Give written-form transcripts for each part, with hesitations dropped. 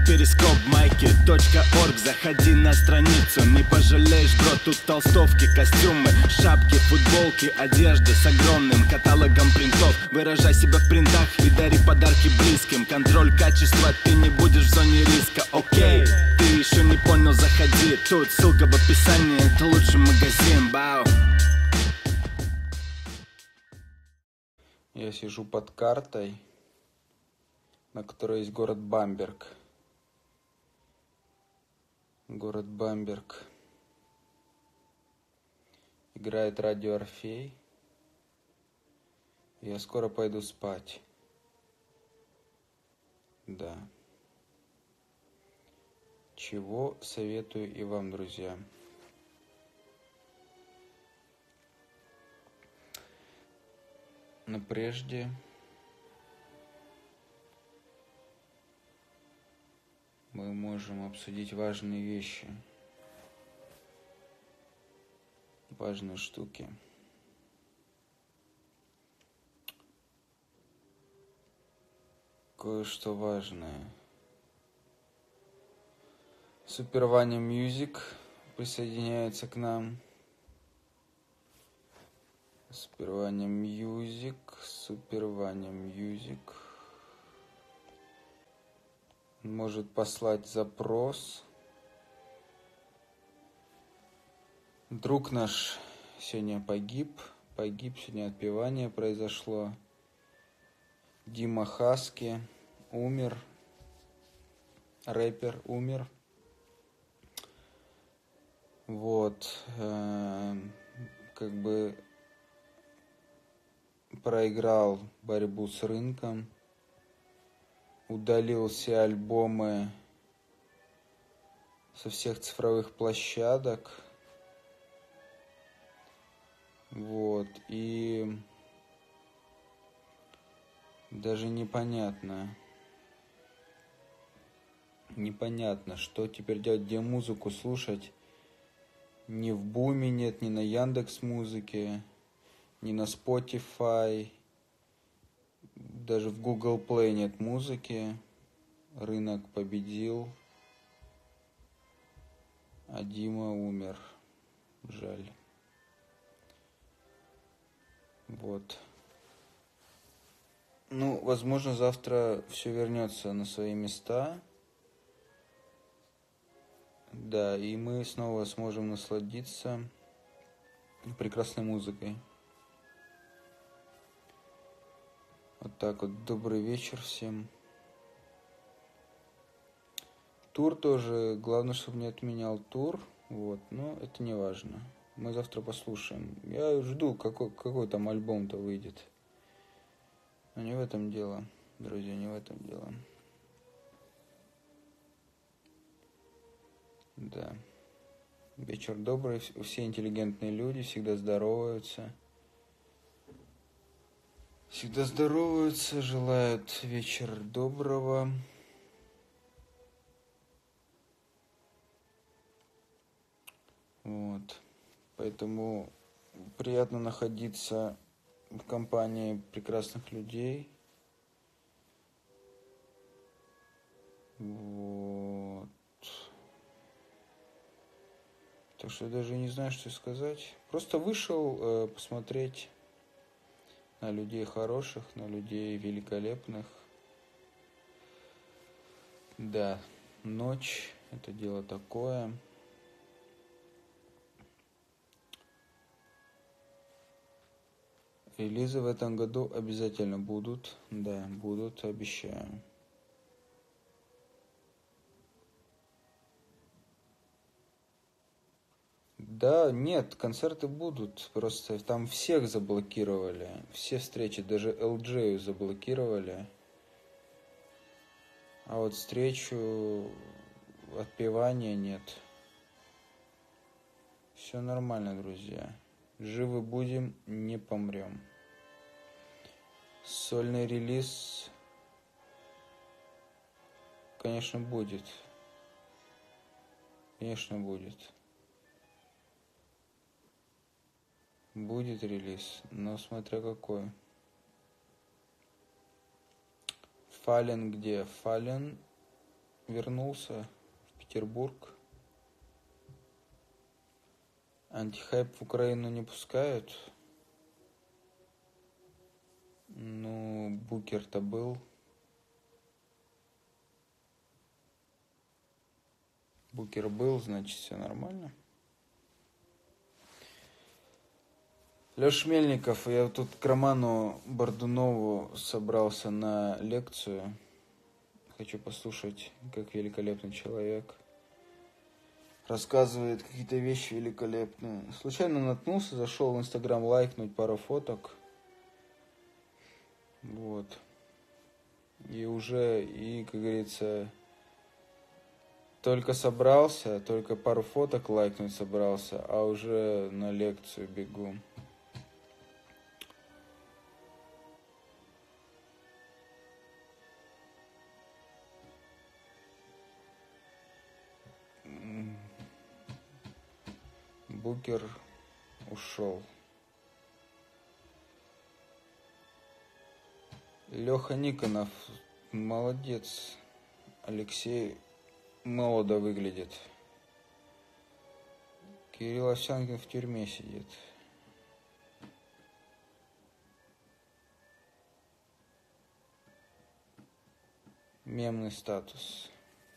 перископ майки.орг. Заходи на страницу, не пожалеешь, бро. Тут толстовки, костюмы, шапки, футболки, одежда с огромным каталогом принтов. Выражай себя в принтах и дари подарки близким. Контроль качества, ты не будешь в зоне риска. Окей, ты еще не понял, заходи. Тут ссылка в описании, это лучший магазин. Бау. Я сижу под картой, на которой есть город Бамберг. Город Бамберг. Играет радио Орфей. Я скоро пойду спать. Да. Чего советую и вам, друзья. Но прежде мы можем обсудить важные вещи, важные штуки. Кое-что важное. Супер Ваня Мьюзик присоединяется к нам. Супер Ваня Мьюзик. Может послать запрос. Друг наш сегодня погиб. Сегодня отпевание произошло. Дима Хаски умер. Рэпер умер. Вот. Как бы проиграл борьбу с рынком. Удалил все альбомы со всех цифровых площадок. Вот. И даже непонятно, что теперь делать, где музыку слушать. Ни в Буме нет, ни на Яндекс.Музыке, ни на Spotify. Даже в Google Play нет музыки. Рынок победил. А Дима умер. Жаль. Вот. Ну, возможно, завтра все вернется на свои места. Да, и мы снова сможем насладиться прекрасной музыкой. Вот так вот. Добрый вечер всем. Тур тоже. Главное, чтобы не отменял тур. Вот. Но это не важно. Мы завтра послушаем. Я жду, какой там альбом-то выйдет. Но не в этом дело, друзья, не в этом дело. Да. Вечер добрый. Все интеллигентные люди всегда здороваются. Желают вечер доброго. Вот. Поэтому приятно находиться в компании прекрасных людей. Вот. Так что я даже не знаю, что сказать. Просто вышел посмотреть на людей хороших, на людей великолепных. Да, ночь — это дело такое. Релизы в этом году обязательно будут. Да, будут, обещаю. Да, нет, концерты будут. Просто там всех заблокировали. Все встречи, даже LJ заблокировали. А вот встречу отпевания нет. Все нормально, друзья. Живы будем, не помрем. Сольный релиз, конечно, будет. Конечно, будет. Будет релиз, но смотря какой. Fallen где? Fallen вернулся в Петербург. Антихайп в Украину не пускают. Ну, Букер-то был. Букер был, значит, все нормально. Леша Мельников, я тут к Роману Бордунову собрался на лекцию. Хочу послушать, как великолепный человек рассказывает какие-то вещи великолепные. Случайно наткнулся, зашел в Инстаграм лайкнуть пару фоток. Вот. И уже, как говорится, только собрался, только пару фоток лайкнуть собрался, а уже на лекцию бегу. Букер ушел. Леха Никонов, молодец. Алексей молодо выглядит. Кирилл Овсянкин в тюрьме сидит. Мемный статус.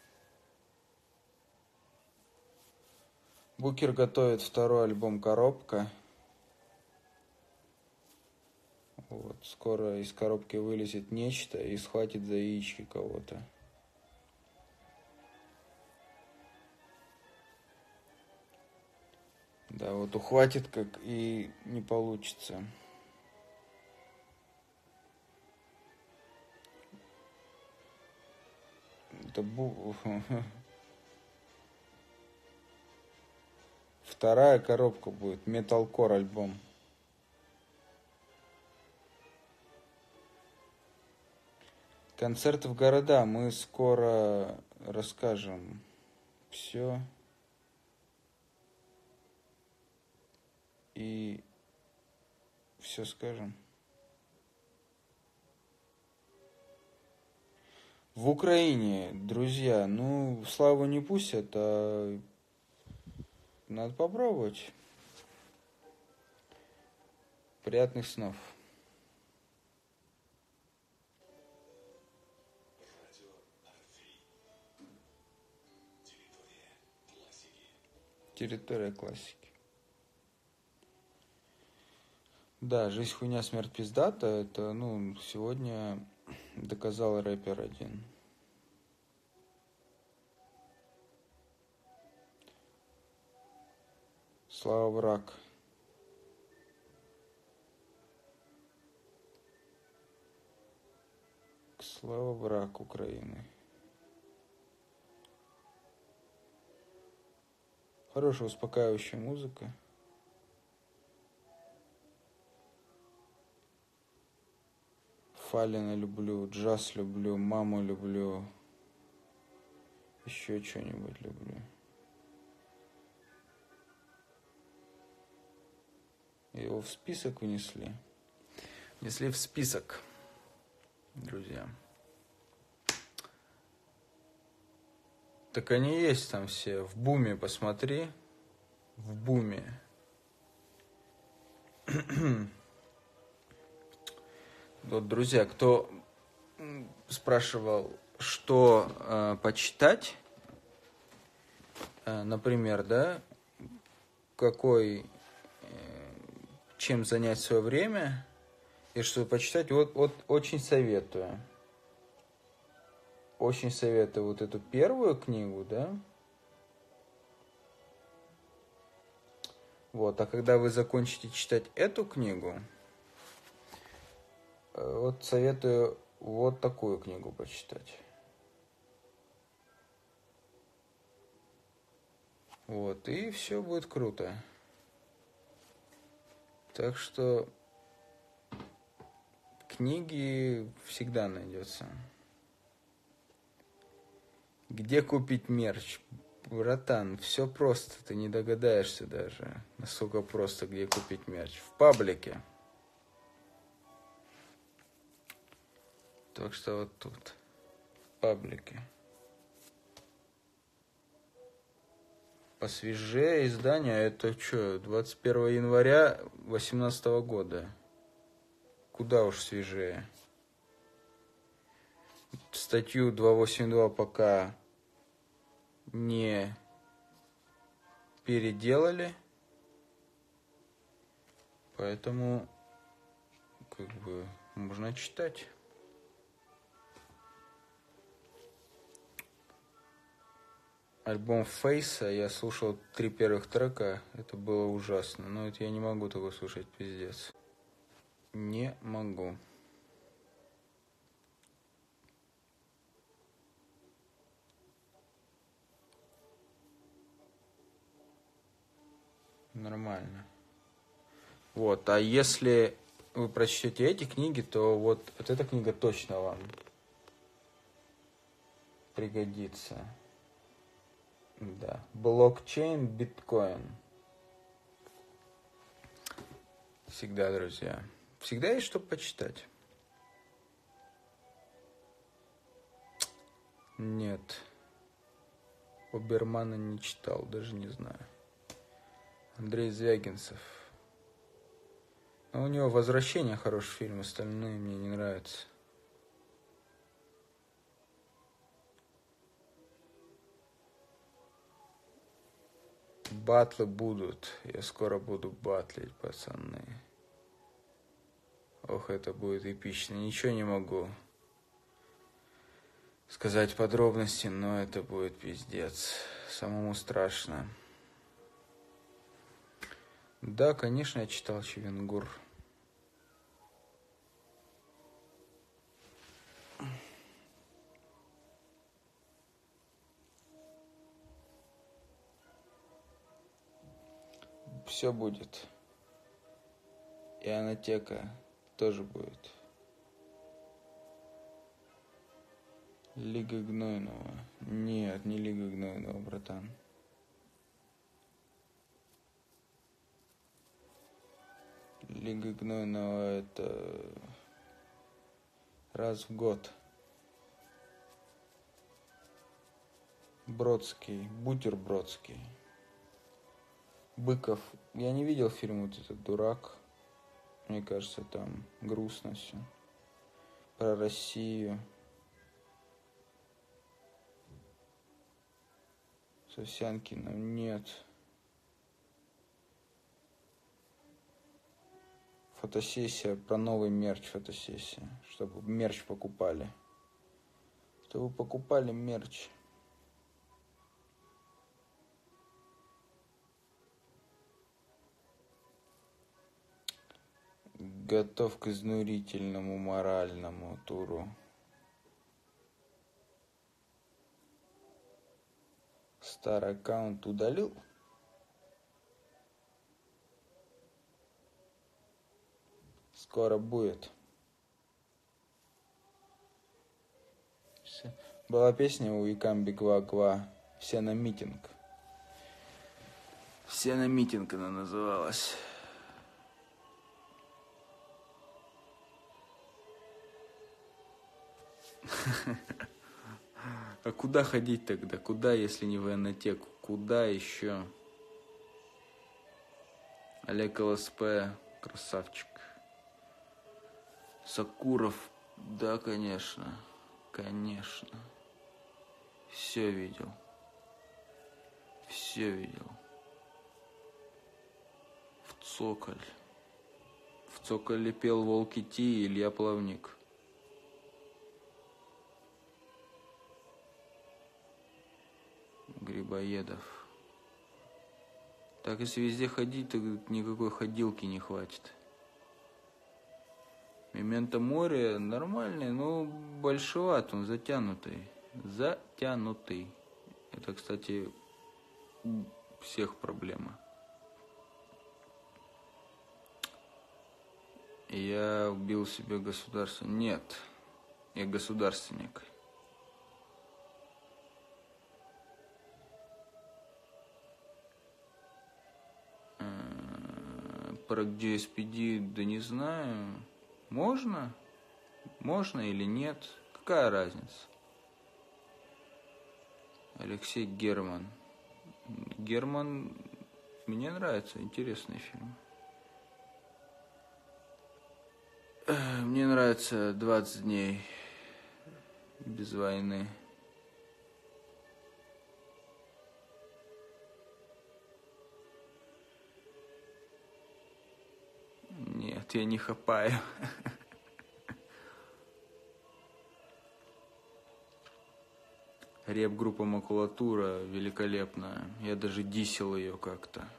Букер готовит второй альбом «Коробка». Вот, скоро из коробки вылезет нечто и схватит за яички кого-то. Да, вот ухватит, как и не получится. Это вторая коробка будет, металкор альбом. Концерты в города мы скоро расскажем. Все. И все скажем. В Украине, друзья, ну, славу не пустят, а надо попробовать. Приятных снов. Территория классики. Да, жизнь хуйня, смерть пиздата. Это, сегодня доказал рэпер один. Слава враг. Слава враг Украины. Хорошая успокаивающая музыка. Фалина люблю, джаз люблю, маму люблю. Еще что-нибудь люблю. Его в список внесли. Внесли в список, друзья. Так они есть там все. В буме посмотри. В буме. Вот, друзья, кто спрашивал, что почитать, например, да, чем занять свое время и что почитать, вот очень советую. Очень советую вот эту первую книгу, да. Вот, а когда вы закончите читать эту книгу, вот советую вот такую книгу почитать. Вот, и все будет круто. Так что книги всегда найдется. Где купить мерч? Братан, все просто, ты не догадаешься даже, насколько просто, где купить мерч. В паблике. Так что вот тут, в паблике. Посвежее издание, это что, 21 января 2018 года. Куда уж свежее. Статью 282 пока не переделали, поэтому как бы можно читать. Альбом Фейса, я слушал 3 первых трека, это было ужасно, но это я не могу такого слушать, пиздец. Не могу. Нормально. Вот, а если вы прочтете эти книги, то вот эта книга точно вам пригодится. Да. Блокчейн, биткоин. Всегда, друзья. Всегда есть что почитать. Нет. Обермана не читал, даже не знаю. Андрей Звягинцев. Но у него «Возвращение» хороший фильм, остальные мне не нравятся. Батлы будут. Я скоро буду батлить, пацаны. Ох, это будет эпично. Ничего не могу сказать подробности, но это будет пиздец. Самому страшно. Да, конечно, я читал Чивенгур. Все будет. И Анатека тоже будет. Лига Гнойного. Нет, не Лига Гнойного, братан. Лига Гнойного это раз в год. Бродский, Бутербродский. Быков. Я не видел фильм вот этот «Дурак». Мне кажется, там грустно все. Про Россию. С Овсянкиным нет. Фотосессия, про новый мерч фотосессия. Чтобы мерч покупали. Чтобы покупали мерч. Готов к изнурительному моральному туру. Старый аккаунт удалил. Скоро будет. Была песня у Икамби Гва-Гва. Все на митинг. Все на митинг она называлась. А куда ходить тогда? Куда, если не в Иннотеку? Куда еще? Олег ЛСП, красавчик. Сакуров, да, конечно. Конечно. Все видел. Все видел. В Цоколь. В Цоколе пел Волки Ти и Илья Плавник. Грибоедов. Так, если везде ходить, то никакой ходилки не хватит. Мементо море нормальный, но большеват, он затянутый. Затянутый. Это, кстати, у всех проблема. Я убил себе государство. Нет, я государственник. Про GSPD, да не знаю. Можно? Можно или нет? Какая разница? Алексей Герман. Герман мне нравится, интересный фильм. Мне нравится 20 дней без войны. Нет, я не хапаю. Реп-группа «Макулатура» великолепная. Я даже дисел ее как-то.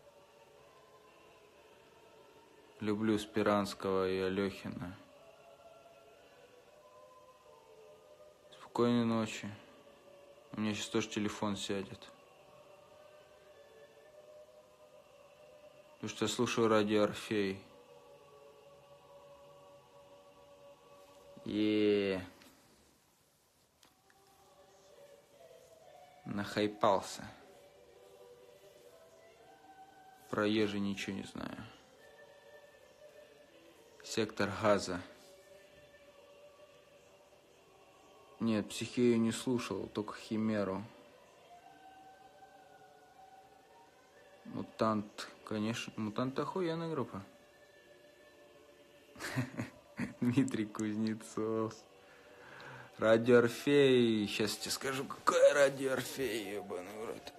Люблю Спиранского и Алехина. Спокойной ночи. У меня сейчас тоже телефон сядет. Потому что я слушаю радио Орфей. Нахайпался. Про Ежи ничего не знаю. Сектор Газа. Нет, Психею не слушал, только Химеру. Мутант, конечно. Мутант охуенная группа. Дмитрий Кузнецов. Радио Орфей. Сейчас тебе скажу, какое радио Орфей, ебаный в рот.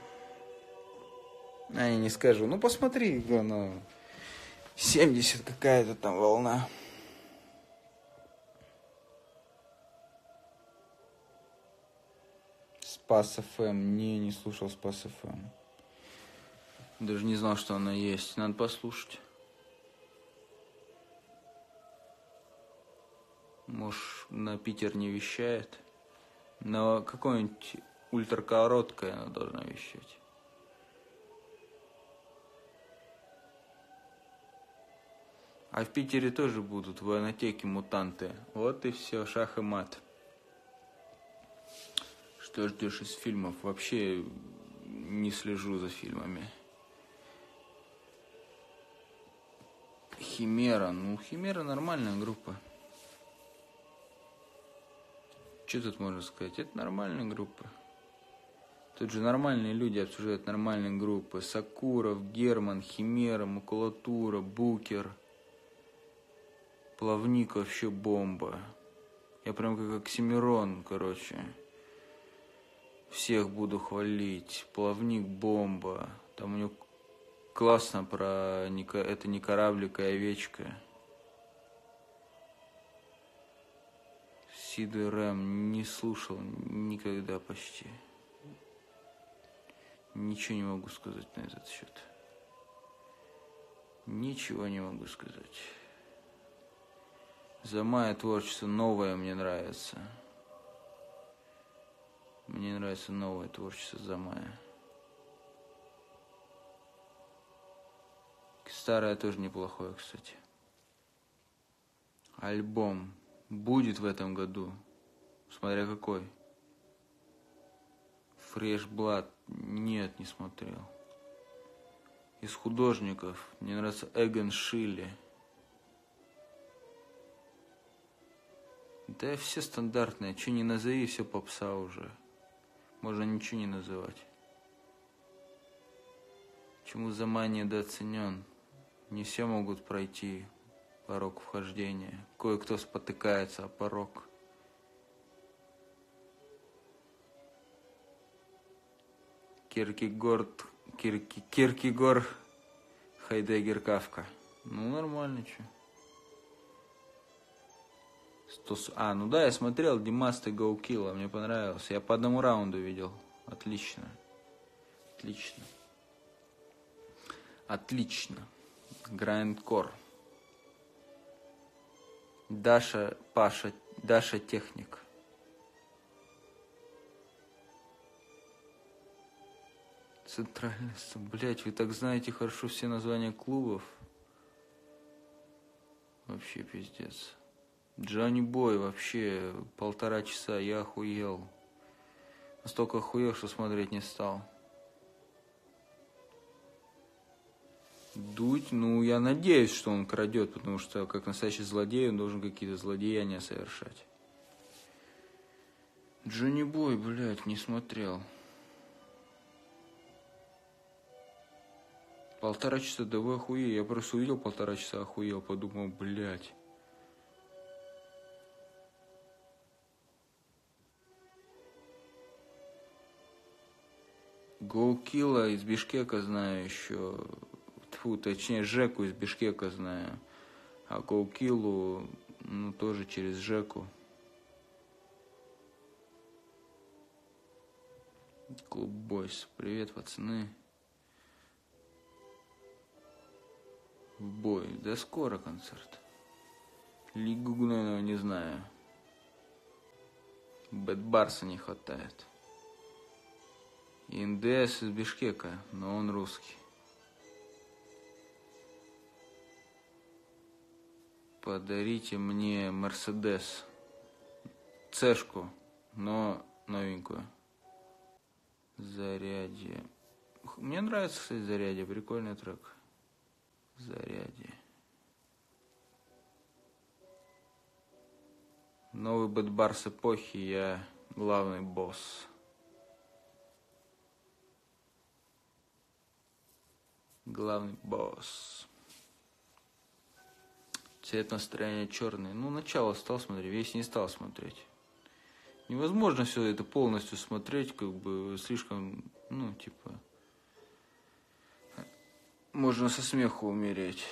Я не скажу. Ну, посмотри, ну, 70 какая-то там волна. Спас ФМ. Не слушал Спас ФМ. Даже не знал, что она есть. Надо послушать. Может, на Питер не вещает. Но какое-нибудь ультракороткое она должна вещать. А в Питере тоже будут в Инотеке мутанты. Вот и все, шах и мат. Что ждешь из фильмов? Вообще не слежу за фильмами. Химера. Ну, Химера нормальная группа. Что тут можно сказать? Это нормальная группа. Тут же нормальные люди обсуждают нормальные группы. Сакуров, Герман, Химера, Макулатура, Букер. Плавник вообще бомба. Я прям как Оксимирон, короче. Всех буду хвалить. Плавник бомба. Там у него классно про... Это не кораблик, а овечка. Сид и Рэм не слушал никогда почти. Ничего не могу сказать на этот счет. Ничего не могу сказать. Замая творчество новое мне нравится. Мне нравится новое творчество Замая. Старое тоже неплохое, кстати. Альбом будет в этом году. Смотря какой. Fresh Blood. Нет, не смотрел. Из художников мне нравится Эгон Шилли. Да все стандартные. Че не назови, все попса уже. Можно ничего не называть. Чему Замай недооценен? Не все могут пройти порог вхождения. Кое-кто спотыкается о порог. Киркегор, Хайдеггер, Кафка. Ну, нормально, че. Ну да, я смотрел Димаст и Go Kill, мне понравилось. Я по одному раунду видел. Отлично. Отлично. Отлично. Грайндкор. Даша Техник. Центральный, блять, вы так знаете хорошо все названия клубов. Вообще пиздец. Джонни Бой, вообще 1,5 часа, я охуел. Настолько охуел, что смотреть не стал. Дудь, ну я надеюсь, что он крадет, потому что как настоящий злодей он должен какие-то злодеяния совершать. Джонни Бой, блядь, не смотрел. 1,5 часа, да вы охуели. Я просто увидел 1,5 часа, охуел, подумал, блядь. Гоукила из Бишкека знаю еще. Тьфу, точнее, Жеку из Бишкека знаю. А Гоукилу, ну, тоже через Жеку. Клуб Бойс. Привет, пацаны. В бой. Да скоро концерт. Лигу Гнойного не знаю. Бэд Барса не хватает. НДС из Бишкека, но он русский. Подарите мне Мерседес. Цешку, но новенькую. Зарядье. Мне нравится, кстати, Зарядье. Прикольный трек. Зарядье. Новый Бэд Барс эпохи. Я главный босс. Главный босс. Цвет настроения черный. Ну, начало стал смотреть, весь не стал смотреть. Невозможно все это полностью смотреть, как бы слишком, ну, типа, можно со смеху умереть,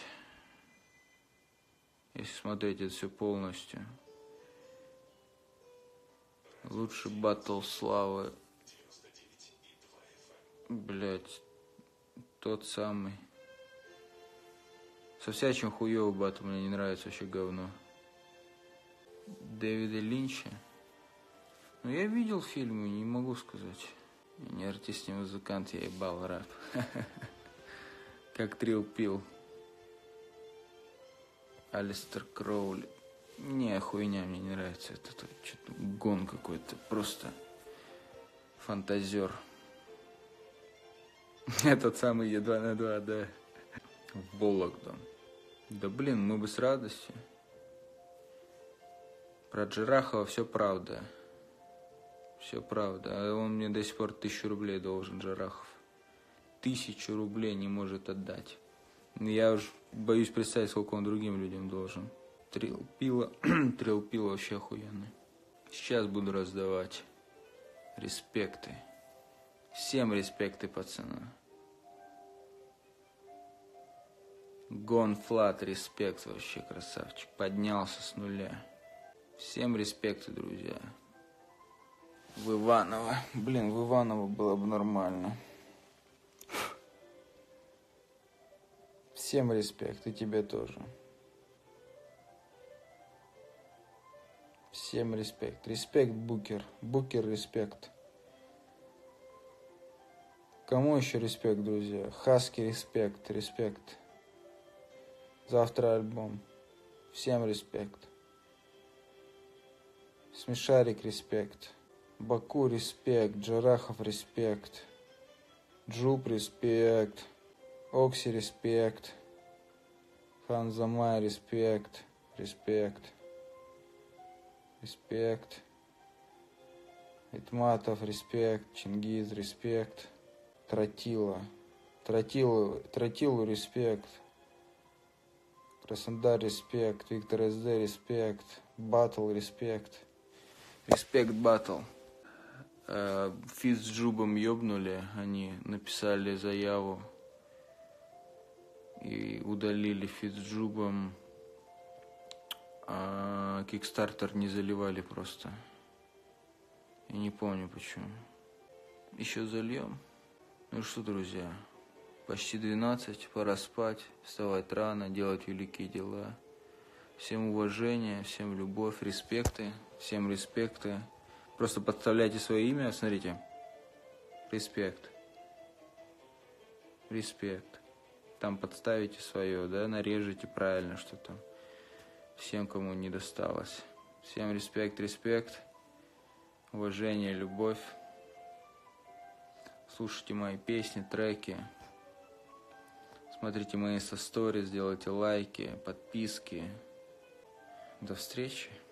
если смотреть это все полностью. Лучше батл славы. Блять, тот самый. Со всячим хуёвый батл, мне не нравится вообще говно. Дэвида Линча. Ну, я видел фильмы, не могу сказать. Я не артист, не музыкант, я ебал рэп. Как Трил Пил. Алистер Кроули. Не, хуйня, мне не нравится. Это что-то гон какой-то, просто фантазер. Этот самый Е2/2, да. В Вологду. Да блин, мы бы с радостью. Про Джарахова все правда. Все правда. А он мне до сих пор 1000 рублей должен, Джарахов. 1000 рублей не может отдать. Я уж боюсь представить, сколько он другим людям должен. Трил Пила вообще охуенный. Сейчас буду раздавать респекты. Всем респекты, пацаны. Гон Флат, респект вообще, красавчик. Поднялся с нуля. Всем респекты, друзья. В Иваново. Блин, в Иваново было бы нормально. Всем респект, и тебе тоже. Всем респект. Респект, Букер. Букер, респект. Кому еще респект, друзья? Хаски, респект, респект. Завтра альбом. Всем респект. Смешарик, респект. Баку, респект. Джарахов, респект. Джуб, респект. Окси, респект. Ханзамай, респект. Респект. Респект. Итматов, респект. Чингиз, респект. Тротила. Тротилу, респект. Краснодар, респект. Виктор СД, респект. Батл, респект. Респект, батл. Фит с Джубом ёбнули. Они написали заяву и удалили Фит с Джубом. А Кикстартер не заливали просто. Я не помню почему. Еще зальем. Ну что, друзья, почти 12, пора спать, вставать рано, делать великие дела. Всем уважения, всем любовь, респекты, всем респекты. Просто подставляйте свое имя, смотрите. Респект. Респект. Там подставите свое, да, нарежете правильно что-то. Всем, кому не досталось. Всем респект, респект. Уважение, любовь. Слушайте мои песни, треки. Смотрите мои инста-сторис, делайте лайки, подписки. До встречи.